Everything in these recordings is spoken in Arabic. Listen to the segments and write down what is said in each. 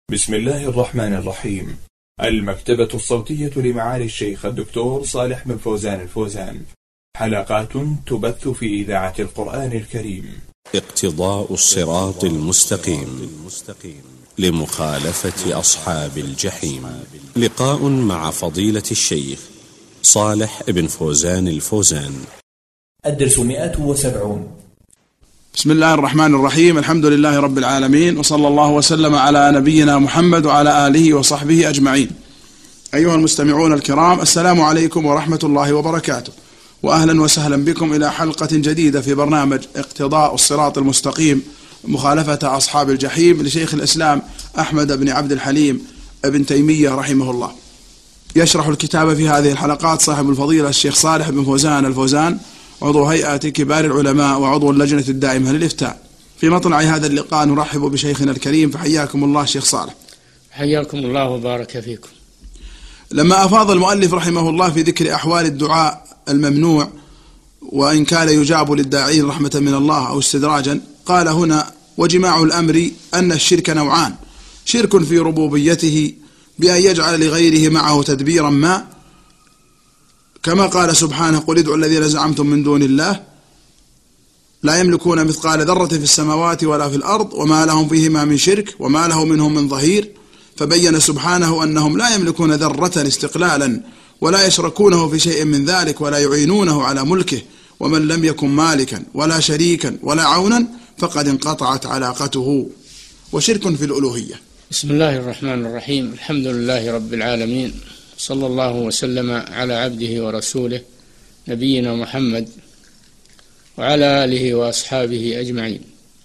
بسم الله الرحمن الرحيم. المكتبة الصوتية لمعالي الشيخ الدكتور صالح بن فوزان الفوزان. حلقات تبث في إذاعة القرآن الكريم. اقتضاء الصراط المستقيم لمخالفة أصحاب الجحيم. لقاء مع فضيلة الشيخ صالح بن فوزان الفوزان. الدرس 170. بسم الله الرحمن الرحيم. الحمد لله رب العالمين، وصلى الله وسلم على نبينا محمد وعلى آله وصحبه أجمعين. أيها المستمعون الكرام، السلام عليكم ورحمة الله وبركاته، وأهلا وسهلا بكم إلى حلقة جديدة في برنامج اقتضاء الصراط المستقيم مخالفة أصحاب الجحيم لشيخ الإسلام أحمد بن عبد الحليم ابن تيمية رحمه الله. يشرح الكتاب في هذه الحلقات صاحب الفضيلة الشيخ صالح بن فوزان الفوزان، عضو هيئة كبار العلماء وعضو اللجنة الدائمة للإفتاء. في مطلع هذا اللقاء نرحب بشيخنا الكريم، فحياكم الله شيخ صالح. حياكم الله وبارك فيكم. لما أفاض المؤلف رحمه الله في ذكر أحوال الدعاء الممنوع وإن كان يجاب للداعين رحمة من الله أو استدراجا، قال هنا: وجماع الأمر أن الشرك نوعان: شرك في ربوبيته بأن يجعل لغيره معه تدبيرا ما، كما قال سبحانه: قل ادعوا الذين زعمتم من دون الله لا يملكون مثقال ذرة في السماوات ولا في الأرض وما لهم فيهما من شرك وما له منهم من ظهير. فبين سبحانه أنهم لا يملكون ذرة استقلالا ولا يشركونه في شيء من ذلك ولا يعينونه على ملكه، ومن لم يكن مالكا ولا شريكا ولا عونا فقد انقطعت علاقته. وشرك في الألوهية. بسم الله الرحمن الرحيم. الحمد لله رب العالمين، صلى الله وسلم على عبده ورسوله نبينا محمد وعلى آله وأصحابه أجمعين.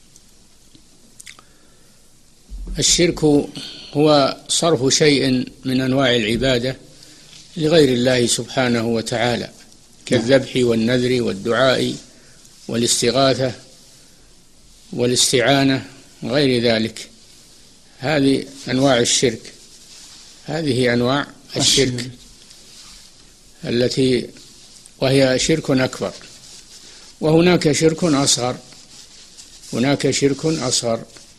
الشرك هو صرف شيء من أنواع العبادة لغير الله سبحانه وتعالى، كالذبح والنذر والدعاء والاستغاثة والاستعانة وغير ذلك. هذه أنواع الشرك، هذه أنواع الشرك التي وهي شرك أكبر. وهناك شرك أصغر، هناك شرك أصغر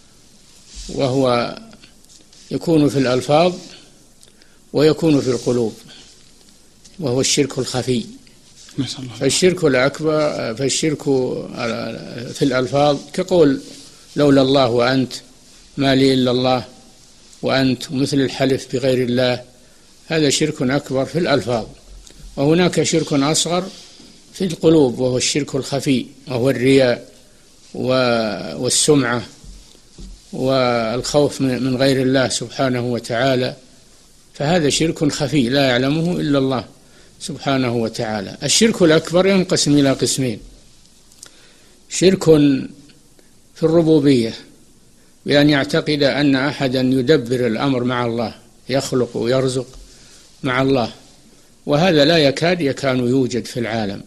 وهو يكون في الألفاظ ويكون في القلوب، وهو الشرك الخفي. فالشرك الأكبر، فالشرك في الألفاظ كقول لولا الله وأنت، ما لي إلا الله وأنت، مثل الحلف بغير الله، هذا شرك أكبر في الألفاظ. وهناك شرك أصغر في القلوب وهو الشرك الخفي، وهو الرياء والسمعة والخوف من غير الله سبحانه وتعالى، فهذا شرك خفي لا يعلمه إلا الله سبحانه وتعالى. الشرك الأكبر ينقسم إلى قسمين: شرك في الربوبية بأن يعتقد أن أحدا يدبر الأمر مع الله، يخلق ويرزق مع الله، وهذا لا يكاد يوجد في العالم،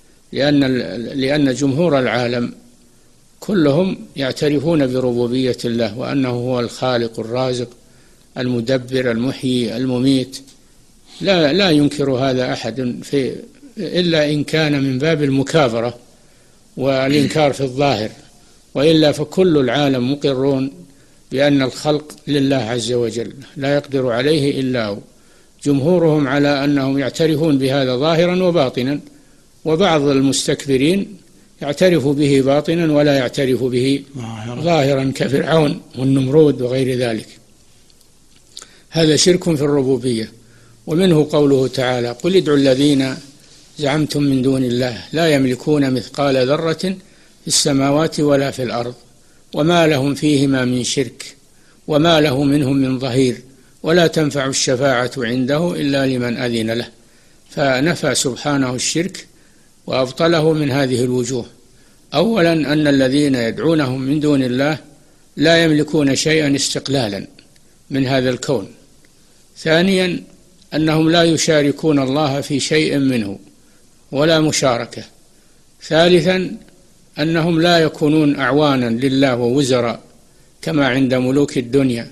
لأن جمهور العالم كلهم يعترفون بربوبية الله وأنه هو الخالق الرازق المدبر المحيي المميت. لا ينكر هذا أحد إلا إن كان من باب المكابرة والإنكار في الظاهر، وإلا فكل العالم مقرون بأن الخلق لله عز وجل لا يقدر عليه إلا هو. جمهورهم على أنهم يعترفون بهذا ظاهرا وباطنا، وبعض المستكبرين يعترف به باطنا ولا يعترف به ظاهرا كفرعون والنمرود وغير ذلك. هذا شرك في الربوبية. ومنه قوله تعالى: قل ادعوا الذين زعمتم من دون الله لا يملكون مثقال ذرة في السماوات ولا في الأرض وما لهم فيهما من شرك وما له منهم من ظهير ولا تنفع الشفاعة عنده إلا لمن أذن له. فنفى سبحانه الشرك وأبطله من هذه الوجوه. أولا أن الذين يدعونهم من دون الله لا يملكون شيئا استقلالا من هذا الكون. ثانيا أنهم لا يشاركون الله في شيء منه ولا مشاركة. ثالثا أنهم لا يكونون أعوانا لله ووزراء كما عند ملوك الدنيا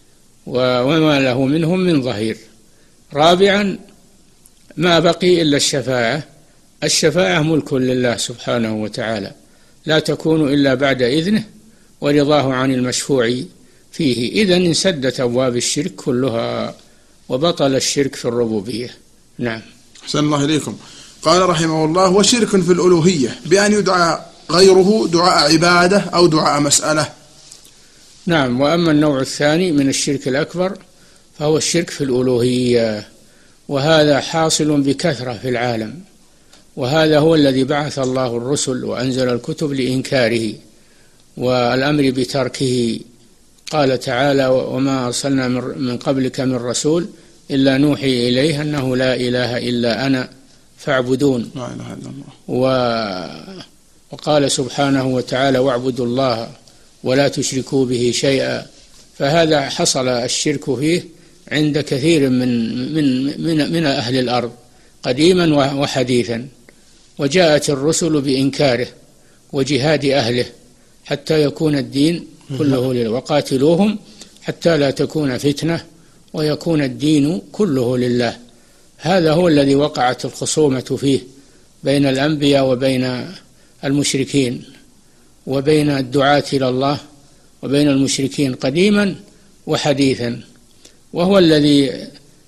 وما له منهم من ظهير. رابعا ما بقي إلا الشفاعة. الشفاعة ملك لله سبحانه وتعالى، لا تكون إلا بعد إذنه ورضاه عن المشفوع فيه. إذن انسدت أبواب الشرك كلها وبطل الشرك في الربوبية. نعم. أحسن الله إليكم. قال رحمه الله: وشرك في الألوهية بأن يدعى غيره دعاء عبادة أو دعاء مسألة. نعم. وأما النوع الثاني من الشرك الأكبر فهو الشرك في الألوهية، وهذا حاصل بكثرة في العالم، وهذا هو الذي بعث الله الرسل وأنزل الكتب لإنكاره والأمر بتركه. قال تعالى: وما أرسلنا من قبلك من رسول إلا نوحي إليه أنه لا إله إلا أنا فاعبدون. لا إله إلا الله. وقال سبحانه وتعالى: واعبدوا الله ولا تشركوا به شيئا. فهذا حصل الشرك فيه عند كثير من أهل الأرض قديما وحديثا، وجاءت الرسل بإنكاره وجهاد أهله حتى يكون الدين كله لله، وقاتلوهم حتى لا تكون فتنة ويكون الدين كله لله. هذا هو الذي وقعت الخصومة فيه بين الأنبياء وبين المشركين، وبين الدعاة إلى الله وبين المشركين قديما وحديثا، وهو الذي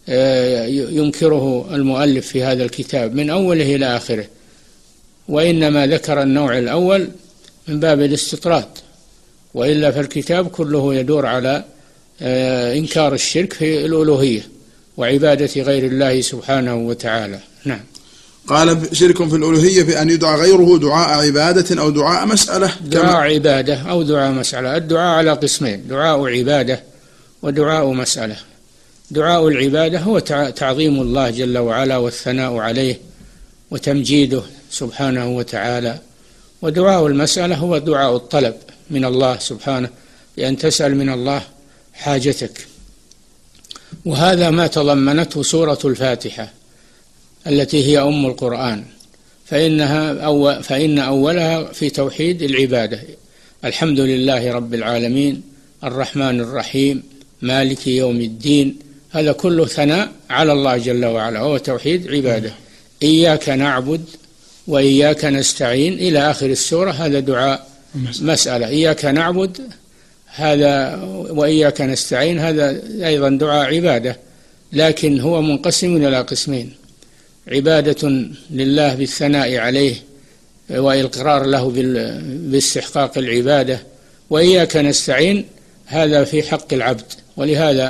ينكره المؤلف في هذا الكتاب من أوله إلى آخره، وإنما ذكر النوع الأول من باب الاستطراد، وإلا فالكتاب كله يدور على إنكار الشرك في الألوهية وعبادة غير الله سبحانه وتعالى. نعم. قال: شرك في الألوهية بأن يدعى غيره دعاء عبادة أو دعاء مسألة. دعاء عبادة أو دعاء مسألة. الدعاء على قسمين: دعاء عبادة ودعاء مسألة. دعاء العبادة هو تعظيم الله جل وعلا والثناء عليه وتمجيده سبحانه وتعالى، ودعاء المسألة هو دعاء الطلب من الله سبحانه، بأن تسأل من الله حاجتك. وهذا ما تضمنته سورة الفاتحة التي هي أم القرآن، فإن أولها في توحيد العبادة: الحمد لله رب العالمين الرحمن الرحيم مالك يوم الدين. هذا كله ثناء على الله جل وعلا، هو توحيد عبادة. إياك نعبد وإياك نستعين إلى آخر السورة، هذا دعاء مسألة. إياك نعبد هذا وإياك نستعين هذا أيضا دعاء عبادة، لكن هو منقسم إلى قسمين: عبادة لله بالثناء عليه والإقرار له باستحقاق العبادة، وإياك نستعين هذا في حق العبد. ولهذا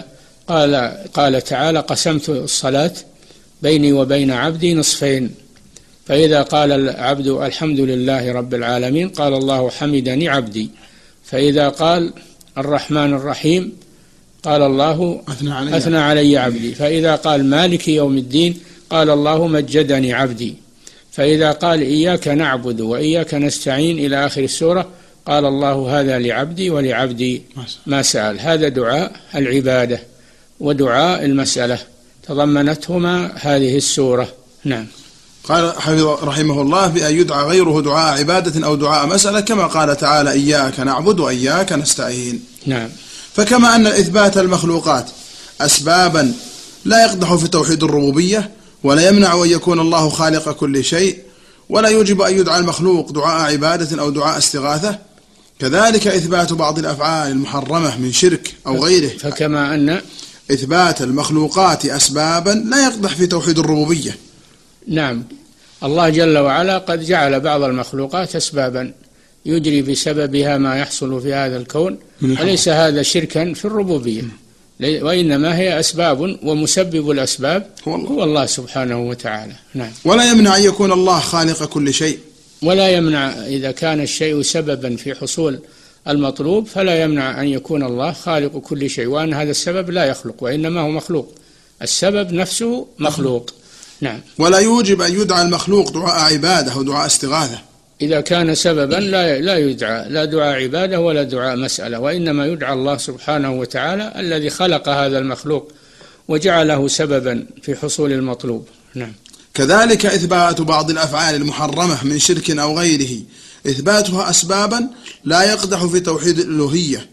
قال تعالى: قسمت الصلاة بيني وبين عبدي نصفين، فإذا قال العبد الحمد لله رب العالمين قال الله حمدني عبدي، فإذا قال الرحمن الرحيم قال الله أثنى علي عبدي، فإذا قال مالك يوم الدين قال الله مجدني عبدي، فإذا قال إياك نعبد وإياك نستعين إلى آخر السورة قال الله هذا لعبدي ولعبدي ما سأل. هذا دعاء العبادة ودعاء المسألة تضمنتهما هذه السورة. نعم. قال رحمه الله: بأن يدعى غيره دعاء عبادة أو دعاء مسألة، كما قال تعالى: إياك نعبد وإياك نستعين. نعم. فكما أن إثبات المخلوقات أسبابا لا يقدح في توحيد الربوبية، ولا يمنع أن يكون الله خالق كل شيء، ولا يوجب أن يدعى المخلوق دعاء عبادة أو دعاء استغاثة، كذلك إثبات بعض الأفعال المحرمة من شرك أو غيره. فكما أن إثبات المخلوقات أسبابا لا يقدح في توحيد الربوبية. نعم. الله جل وعلا قد جعل بعض المخلوقات أسبابا يجري بسببها ما يحصل في هذا الكون، وليس هذا شركا في الربوبية، وإنما هي أسباب، ومسبب الأسباب هو الله سبحانه وتعالى. نعم. ولا يمنع أن يكون الله خالق كل شيء، ولا يمنع إذا كان الشيء سببا في حصول المطلوب، فلا يمنع أن يكون الله خالق كل شيء، وأن هذا السبب لا يخلق وإنما هو مخلوق، السبب نفسه مخلوق. نعم. ولا يوجب أن يدعى المخلوق دعاء عبادة أو دعاء استغاثة. إذا كان سببا لا يدعى لا دعاء عبادة ولا دعاء مسألة، وإنما يدعى الله سبحانه وتعالى الذي خلق هذا المخلوق وجعله سببا في حصول المطلوب. نعم. كذلك إثبات بعض الأفعال المحرمة من شرك أو غيره، إثباتها أسبابا لا يقدح في توحيد الألوهية،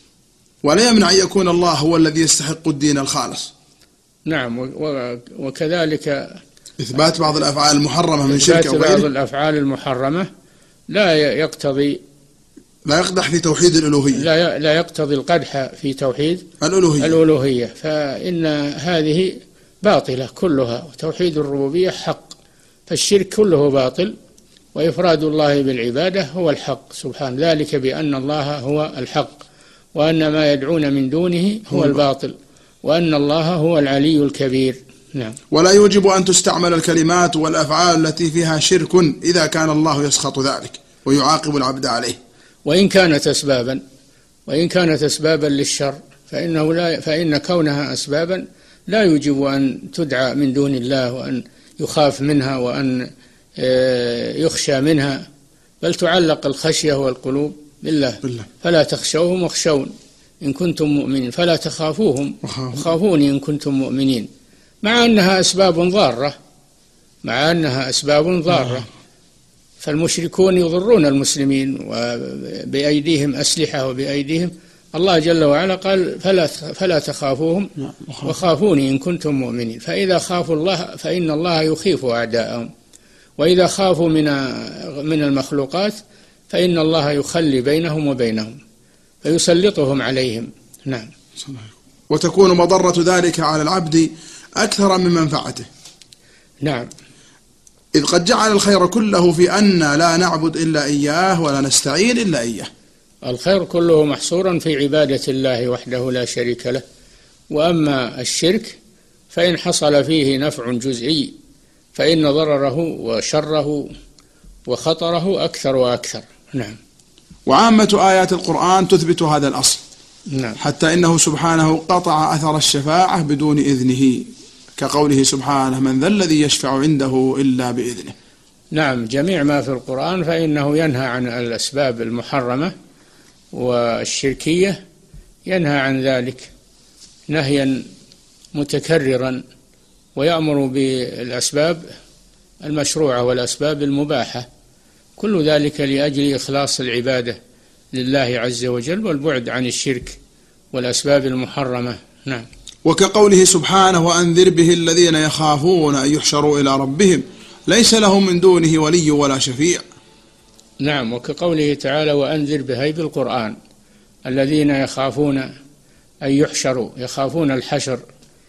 ولا يمنع أن يكون الله هو الذي يستحق الدين الخالص. نعم. وكذلك إثبات بعض الأفعال المحرمة من شرك أو غيره، بعض الأفعال المحرمة لا يقتضي لا يقدح في توحيد الألوهية، لا يقتضي القدح في توحيد الألوهية، فإن هذه باطلة كلها، وتوحيد الربوبية حق، فالشرك كله باطل، وإفراد الله بالعبادة هو الحق سبحانه، ذلك بأن الله هو الحق، وأن ما يدعون من دونه هو الباطل، وأن الله هو العلي الكبير. نعم. ولا يوجب أن تستعمل الكلمات والأفعال التي فيها شرك إذا كان الله يسخط ذلك ويعاقب العبد عليه، وإن كانت أسبابا للشر، فإن كونها أسبابا لا يوجب أن تدعى من دون الله، وأن يخاف منها، وأن يخشى منها، بل تعلق الخشية والقلوب بالله. فلا تخشوهم واخشون إن كنتم مؤمنين، فلا تخافوهم وخافوني إن كنتم مؤمنين، مع أنها أسباب ضارة. فالمشركون يضرون المسلمين وبأيديهم أسلحة وبأيديهم، الله جل وعلا قال فلا تخافوهم وخافوني إن كنتم مؤمنين، فإذا خافوا الله فإن الله يخيف أعداءهم، وإذا خافوا من المخلوقات فإن الله يخلي بينهم وبينهم فيسلطهم عليهم. نعم. وتكون مضرة ذلك على العبد أكثر من منفعته. نعم. إذ قد جعل الخير كله في أن لا نعبد إلا إياه ولا نستعين إلا إياه. الخير كله محصورا في عبادة الله وحده لا شريك له، وأما الشرك فإن حصل فيه نفع جزئي فإن ضرره وشره وخطره أكثر وأكثر. نعم. وعامة آيات القرآن تثبت هذا الأصل. نعم. حتى إنه سبحانه قطع أثر الشفاعة بدون إذنه، كقوله سبحانه: من ذا الذي يشفع عنده إلا بإذنه. نعم. جميع ما في القرآن فإنه ينهى عن الأسباب المحرمة والشركية، ينهى عن ذلك نهيا متكررا، ويأمر بالأسباب المشروعة والأسباب المباحة، كل ذلك لأجل إخلاص العبادة لله عز وجل والبعد عن الشرك والأسباب المحرمة. نعم. وكقوله سبحانه: وأنذر به الذين يخافون أن يحشروا إلى ربهم ليس لهم من دونه ولي ولا شفيع. نعم. وكقوله تعالى: وأنذر به بالقرآن الذين يخافون أن يحشروا، يخافون الحشر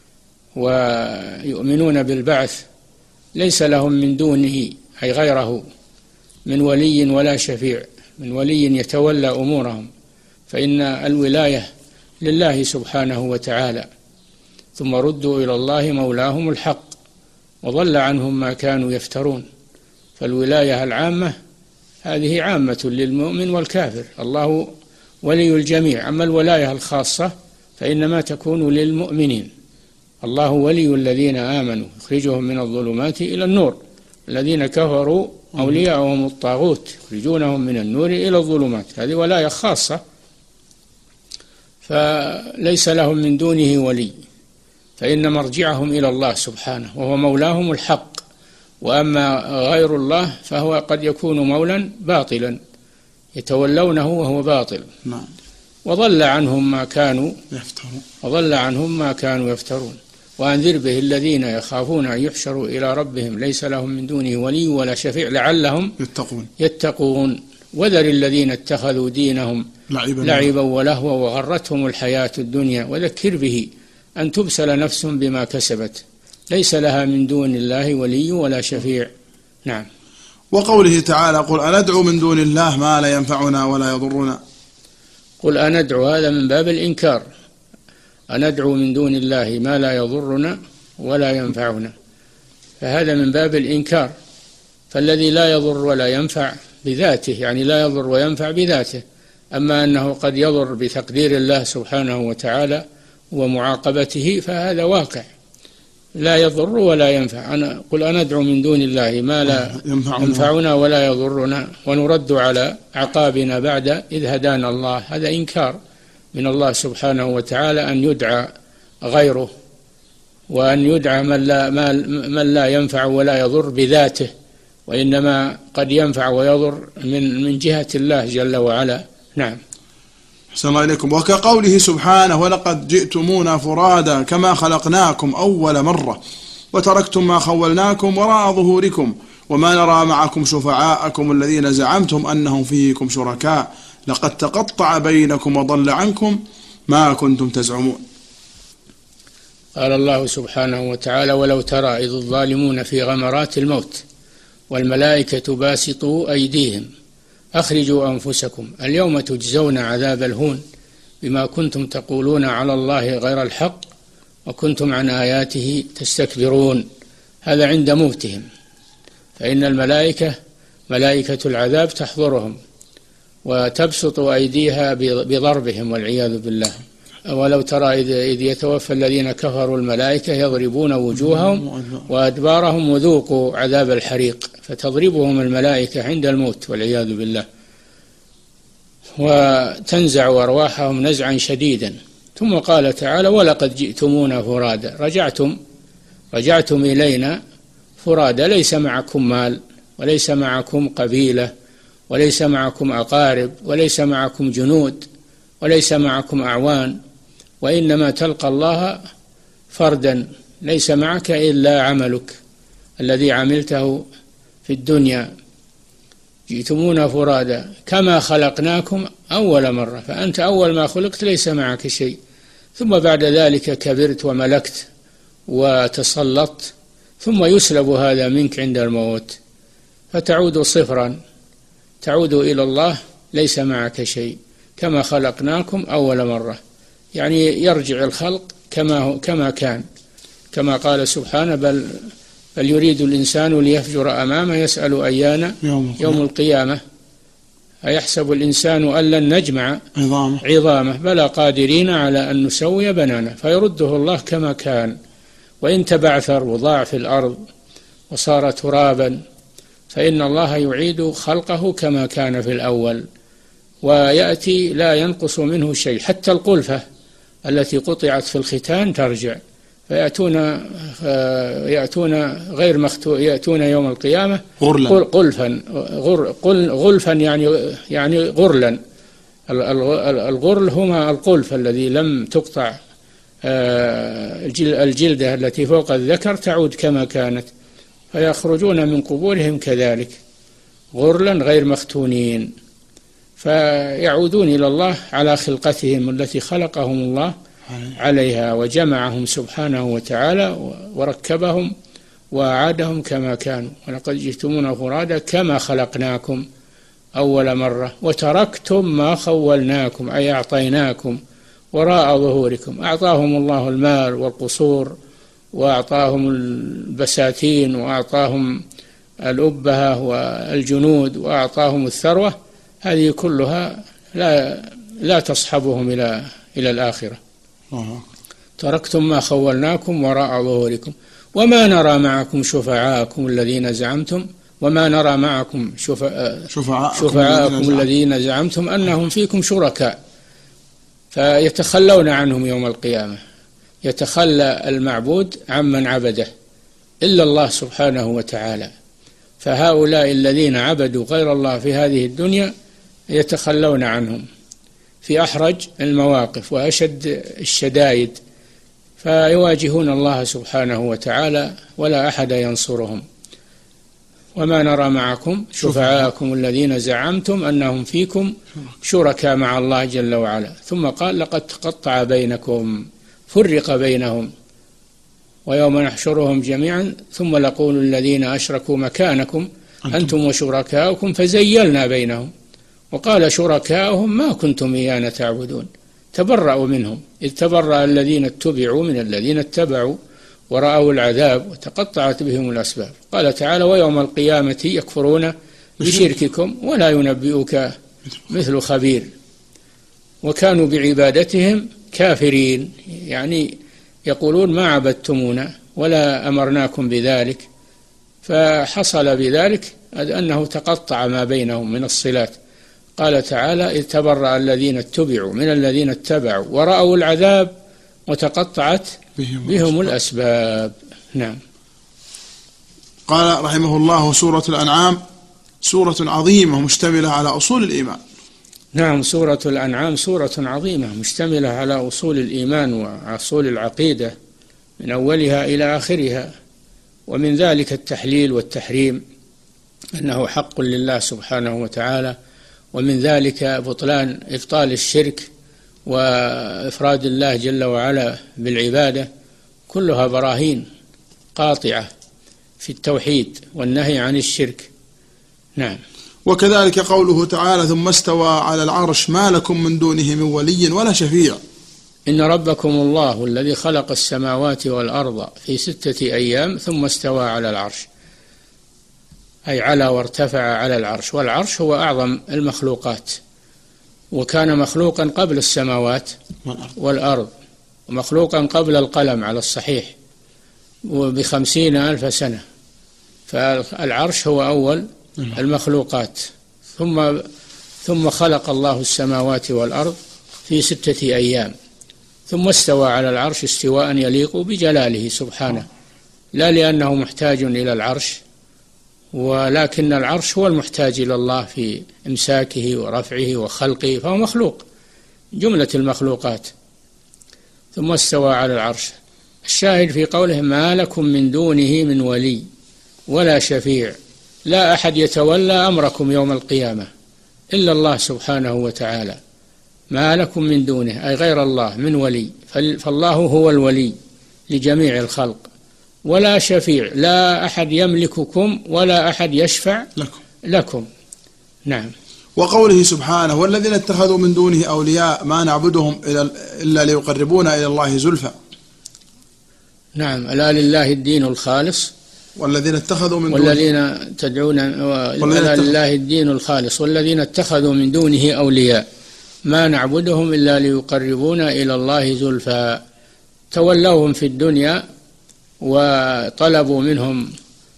ويؤمنون بالبعث، ليس لهم من دونه أي غيره من ولي ولا شفيع، من ولي يتولى أمورهم، فإن الولاية لله سبحانه وتعالى. ثم ردوا إلى الله مولاهم الحق وضل عنهم ما كانوا يفترون. فالولاية العامة هذه عامة للمؤمن والكافر، الله ولي الجميع. أما الولاية الخاصة فإنما تكون للمؤمنين، الله ولي الذين آمنوا يخرجهم من الظلمات إلى النور، الذين كفروا أولياءهم الطاغوت يخرجونهم من النور إلى الظلمات، هذه ولاية خاصة، فليس لهم من دونه ولي، فإن مرجعهم إلى الله سبحانه وهو مولاهم الحق. وأما غير الله فهو قد يكون مولا باطلا يتولونه وهو باطل. نعم. وضل عنهم ما كانوا يفترون. وأنذر به الذين يخافون أن يحشروا إلى ربهم ليس لهم من دونه ولي ولا شفيع لعلهم يتقون. وذر الذين اتخذوا دينهم لعبا ولهوا وغرتهم الحياة الدنيا وذكر به أن تبسل نفس بما كسبت ليس لها من دون الله ولي ولا شفيع. نعم. وقوله تعالى: قل أندعو من دون الله ما لا ينفعنا ولا يضرنا. قل أندعو، هذا من باب الإنكار، أندعو من دون الله ما لا يضرنا ولا ينفعنا، فهذا من باب الإنكار. فالذي لا يضر ولا ينفع بذاته، يعني لا يضر وينفع بذاته، أما أنه قد يضر بتقدير الله سبحانه وتعالى ومعاقبته فهذا واقع، لا يضر ولا ينفع. قل أندعو من دون الله ما لا ينفعنا ولا يضرنا ونرد على عقابنا بعد إذ هدانا الله، هذا إنكار من الله سبحانه وتعالى أن يدعى غيره، وأن يدعى من لا ينفع ولا يضر بذاته، وإنما قد ينفع ويضر من جهة الله جل وعلا. نعم. أحسن الله إليكم. وكقوله سبحانه: ولقد جئتمونا فرادا كما خلقناكم أول مرة وتركتم ما خولناكم وراء ظهوركم وما نرى معكم شفعاءكم الذين زعمتم أنهم فيكم شركاء لقد تقطع بينكم وضل عنكم ما كنتم تزعمون. قال الله سبحانه وتعالى: ولو ترى إذ الظالمون في غمرات الموت والملائكة باسطوا أيديهم أخرجوا أنفسكم اليوم تجزون عذاب الهون بما كنتم تقولون على الله غير الحق وكنتم عن آياته تستكبرون. هذا عند موتهم، فإن الملائكة ملائكة العذاب تحضرهم وتبسط أيديها بضربهم والعياذ بالله. ولو ترى إذ يتوفى الذين كفروا الملائكة يضربون وجوههم وأدبارهم وذوقوا عذاب الحريق، فتضربهم الملائكة عند الموت والعياذ بالله وتنزع أرواحهم نزعا شديدا. ثم قال تعالى: ولقد جئتمونا فرادا، رجعتم إلينا فرادا، ليس معكم مال وليس معكم قبيلة وليس معكم أقارب وليس معكم جنود وليس معكم أعوان، وإنما تلقى الله فردا، ليس معك إلا عملك الذي عملته في الدنيا. جئتمونا فرادا كما خلقناكم أول مرة، فأنت أول ما خلقت ليس معك شيء، ثم بعد ذلك كبرت وملكت وتسلطت، ثم يسلب هذا منك عند الموت فتعود صفرا، تعود إلى الله ليس معك شيء، كما خلقناكم أول مرة، يعني يرجع الخلق كما كان، كما قال سبحانه: بل يريد الإنسان ليفجر أمامه يسأل أيان يوم القيامة أيحسب الإنسان أن لن نجمع عظامه بلى قادرين على أن نسوي بنانه، فيرده الله كما كان. وإن تبعثر وضاع في الأرض وصار ترابا فإن الله يعيد خلقه كما كان في الأول، ويأتي لا ينقص منه شيء، حتى القلفة التي قطعت في الختان ترجع، فيأتون غير مختون، يأتون يوم القيامة غلفا يعني غرلا. الغرل هما القلف الذي لم تقطع الجلدة التي فوق الذكر تعود كما كانت، فيخرجون من قبورهم كذلك غرلا غير مختونين، فيعودون إلى الله على خلقتهم التي خلقهم الله عليها، وجمعهم سبحانه وتعالى وركبهم وأعادهم كما كانوا. ولقد جئتمونا فرادا كما خلقناكم أول مرة وتركتم ما خولناكم أي أعطيناكم وراء ظهوركم. أعطاهم الله المال والقصور وأعطاهم البساتين وأعطاهم الأبهة والجنود وأعطاهم الثروة، هذه كلها لا تصحبهم إلى الآخرة. تركتم ما خولناكم وراء ظهوركم وما نرى معكم شفعاءكم الذين زعمتم شفعاءكم الذين زعمتم أنهم فيكم شركاء، فيتخلون عنهم يوم القيامة، يتخلى المعبود عمن عبده إلا الله سبحانه وتعالى. فهؤلاء الذين عبدوا غير الله في هذه الدنيا يتخلون عنهم في أحرج المواقف وأشد الشدائد، فيواجهون الله سبحانه وتعالى ولا أحد ينصرهم. وما نرى معكم شفعاءكم الذين زعمتم أنهم فيكم شركاء مع الله جل وعلا. ثم قال: لقد تقطع بينكم، فرق بينهم، ويوم نحشرهم جميعا ثم نقول الذين أشركوا مكانكم أنتم وشركاؤكم فزيلنا بينهم وقال شركاؤهم ما كنتم إيانا تعبدون تبرأوا منهم إذ تبرأ الذين اتبعوا من الذين اتبعوا ورأوا العذاب وتقطعت بهم الأسباب. قال تعالى: ويوم القيامة يكفرون بشرككم ولا ينبئك مثل خبير. وكانوا بعبادتهم كافرين، يعني يقولون ما عبدتمونا ولا أمرناكم بذلك، فحصل بذلك أنه تقطع ما بينهم من الصلات. قال تعالى: إذ تبرأ الذين اتبعوا من الذين اتبعوا ورأوا العذاب وتقطعت بهم الأسباب. نعم. قال رحمه الله: سورة الأنعام سورة عظيمة مشتملة على أصول الإيمان. نعم، سورة الأنعام سورة عظيمة مشتملة على أصول الإيمان وأصول العقيدة من أولها إلى آخرها، ومن ذلك التحليل والتحريم، أنه حق لله سبحانه وتعالى ومن ذلك إبطال الشرك وإفراد الله جل وعلا بالعبادة، كلها براهين قاطعة في التوحيد والنهي عن الشرك. نعم. وكذلك قوله تعالى: ثم استوى على العرش ما لكم من دونه من ولي ولا شفيع. إن ربكم الله الذي خلق السماوات والأرض في 6 أيام ثم استوى على العرش، أي على وارتفع على العرش، والعرش هو أعظم المخلوقات، وكان مخلوقا قبل السماوات والأرض، ومخلوقا قبل القلم على الصحيح ب50,000 سنة، فالعرش هو أول المخلوقات. ثم خلق الله السماوات والأرض في 6 أيام، ثم استوى على العرش استواء يليق بجلاله سبحانه، لا لأنه محتاج إلى العرش، ولكن العرش هو المحتاج إلى الله في إمساكه ورفعه وخلقه، فهو مخلوق جملة المخلوقات. ثم استوى على العرش. الشاهد في قوله: ما لكم من دونه من ولي ولا شفيع، لا أحد يتولى أمركم يوم القيامة إلا الله سبحانه وتعالى. ما لكم من دونه أي غير الله من ولي، فالله هو الولي لجميع الخلق، ولا شفيع، لا أحد يملككم ولا أحد يشفع لكم. نعم. وقوله سبحانه: والذين اتخذوا من دونه أولياء ما نعبدهم إلا ليقربونا إلى الله زلفى. نعم. ألا لله الدين الخالص والذين اتخذوا من والذين تدعون ألا لله الدين الخالص والذين اتخذوا من دونه أولياء ما نعبدهم إلا ليقربونا إلى الله زلفى. تولوهم في الدنيا وطلبوا منهم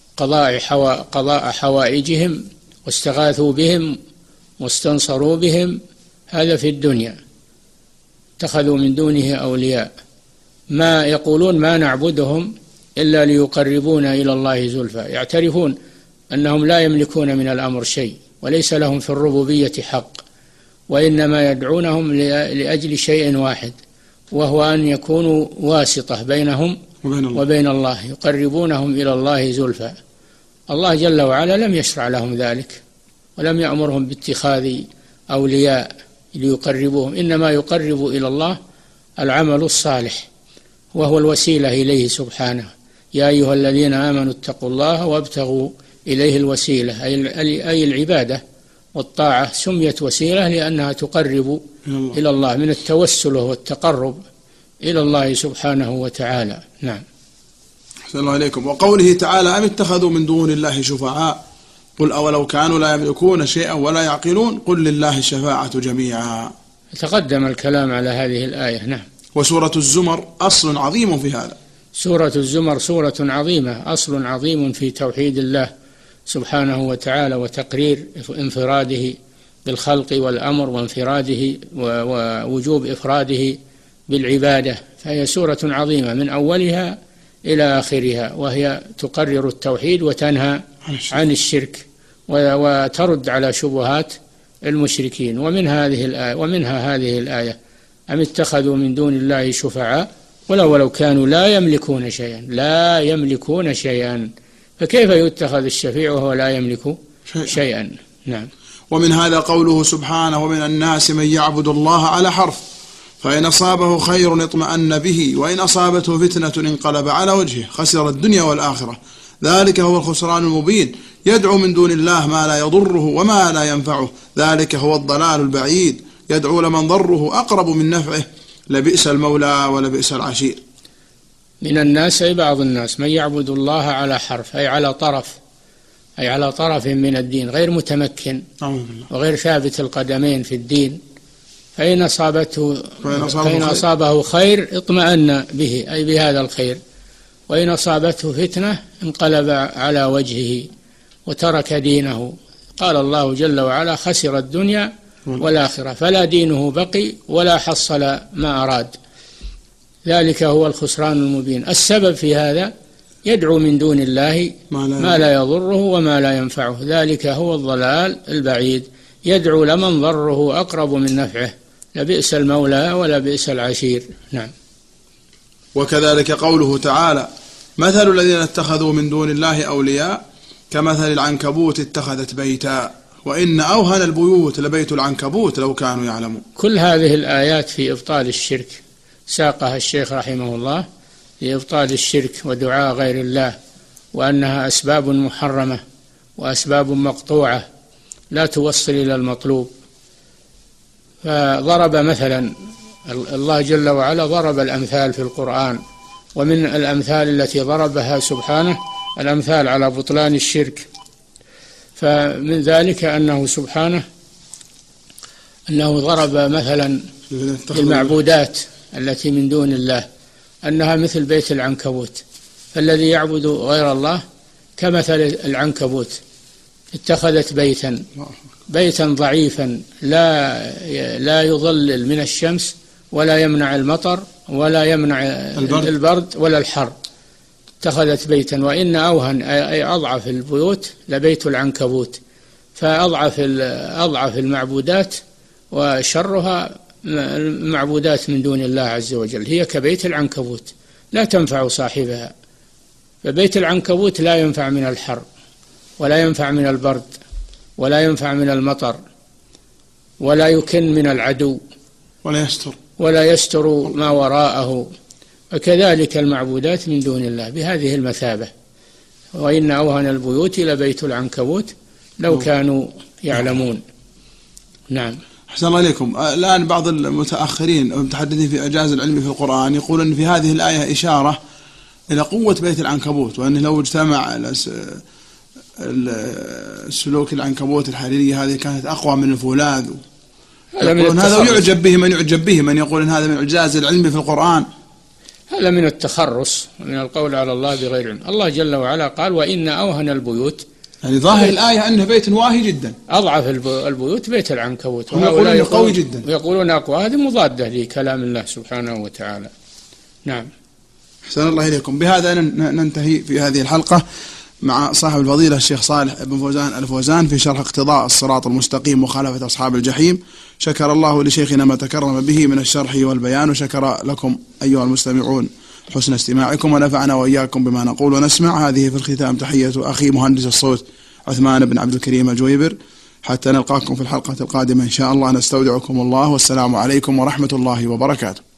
قضاء حوائجهم، واستغاثوا بهم واستنصروا بهم، هذا في الدنيا. اتخذوا من دونه أولياء، ما يقولون ما نعبدهم إلا ليقربونا إلى الله زلفى، يعترفون أنهم لا يملكون من الأمر شيء، وليس لهم في الربوبية حق، وإنما يدعونهم لأجل شيء واحد، وهو أن يكونوا واسطة بينهم وبين الله، يقربونهم إلى الله زلفى. الله جل وعلا لم يشرع لهم ذلك، ولم يأمرهم باتخاذ أولياء ليقربوهم، إنما يقرب إلى الله العمل الصالح، وهو الوسيلة إليه سبحانه. يا أيها الذين آمنوا اتقوا الله وابتغوا إليه الوسيلة، أي العبادة والطاعة سميت وسيلة لأنها تقرب إلى الله، من التوسل والتقرب إلى الله سبحانه وتعالى. نعم. أحسن الله إليكم. وقوله تعالى: أم اتخذوا من دون الله شفعاء قل أولو كانوا لا يملكون شيئا ولا يعقلون قل لله الشفاعة جميعا. تقدم الكلام على هذه الآية. نعم. وسورة الزمر أصل عظيم في هذا. سورة الزمر سورة عظيمة، أصل عظيم في توحيد الله سبحانه وتعالى، وتقرير انفراده بالخلق والأمر، وانفراده ووجوب إفراده بالعبادة، فهي سورة عظيمة من أولها إلى آخرها، وهي تقرر التوحيد وتنهى عن الشرك وترد على شبهات المشركين. ومنها هذه الآية: أم اتخذوا من دون الله شفعاء ولو كانوا لا يملكون شيئا، فكيف يتخذ الشفيع وهو لا يملك شيئا؟ نعم. ومن هذا قوله سبحانه: ومن الناس من يعبد الله على حرف فإن أصابه خير اطمأن به وإن أصابته فتنة انقلب على وجهه خسر الدنيا والآخرة ذلك هو الخسران المبين. يدعو من دون الله ما لا يضره وما لا ينفعه ذلك هو الضلال البعيد. يدعو لمن ضره أقرب من نفعه لبئس المولى ولبئس العشير. من الناس أي بعض الناس من يعبد الله على حرف، أي على طرف من الدين، غير متمكن وغير ثابت القدمين في الدين، فإن أصابه خير اطمأن به، أي بهذا الخير، وإن أصابته فتنة انقلب على وجهه وترك دينه. قال الله جل وعلا: خسر الدنيا والآخرة، فلا دينه بقي ولا حصل ما أراد، ذلك هو الخسران المبين. السبب في هذا: يدعو من دون الله ما لا يضره وما لا ينفعه، ذلك هو الضلال البعيد. يدعو لمن ضره أقرب من نفعه لبئس المولى ولبئس العشير. نعم. وكذلك قوله تعالى: مثل الذين اتخذوا من دون الله أولياء كمثل العنكبوت اتخذت بيتا وإن أوهن البيوت لبيت العنكبوت لو كانوا يعلمون. كل هذه الآيات في إبطال الشرك ساقها الشيخ رحمه الله لإبطال الشرك ودعاء غير الله، وأنها أسباب محرمة وأسباب مقطوعة لا توصل إلى المطلوب. فضرب مثلا الله جل وعلا ضرب الأمثال في القرآن، ومن الأمثال التي ضربها سبحانه الأمثال على بطلان الشرك. فمن ذلك أنه سبحانه أنه ضرب مثلا المعبودات التي من دون الله أنها مثل بيت العنكبوت، فالذي يعبد غير الله كمثل العنكبوت اتخذت بيتا ضعيفا لا يظلل من الشمس ولا يمنع المطر ولا يمنع البرد ولا الحر، اتخذت بيتا. وإن أوهن أي أضعف البيوت لبيت العنكبوت، فأضعف المعبودات وشرها المعبودات من دون الله عز وجل، هي كبيت العنكبوت لا تنفع صاحبها. فبيت العنكبوت لا ينفع من الحر ولا ينفع من البرد ولا ينفع من المطر ولا يكن من العدو ولا يستر ما وراءه، وكذلك المعبودات من دون الله بهذه المثابة. وإن أوهن البيوت لبيت العنكبوت لو كانوا يعلمون. نعم. أحسن الله إليكم. الآن بعض المتأخرين المتحدثين في إعجاز العلم في القرآن يقول أن في هذه الآية إشارة إلى قوة بيت العنكبوت، وأنه لو اجتمع السلوك العنكبوت الحريرية هذه كانت أقوى من الفولاذ. هذا يعجب به من يعجب به، من يقول أن هذا من إعجاز العلم في القرآن. هذا من التخرص ومن القول على الله بغير علم. الله جل وعلا قال وإن أوهن البيوت، يعني ظاهر الآية أنه بيت واهي جدا، أضعف البيوت بيت العنكبوت، ويقولون قوي جدا، ويقولون أقوى. هذه مضادة لكلام الله سبحانه وتعالى. نعم. أحسن الله إليكم. بهذا ننتهي في هذه الحلقة مع صاحب الفضيلة الشيخ صالح بن فوزان الفوزان في شرح اقتضاء الصراط المستقيم ومخالفة أصحاب الجحيم. شكر الله لشيخنا ما تكرم به من الشرح والبيان، وشكر لكم أيها المستمعون حسن استماعكم، ونفعنا وإياكم بما نقول ونسمع. هذه في الختام تحية أخي مهندس الصوت عثمان بن عبد الكريم الجويبر، حتى نلقاكم في الحلقة القادمة إن شاء الله. نستودعكم الله، والسلام عليكم ورحمة الله وبركاته.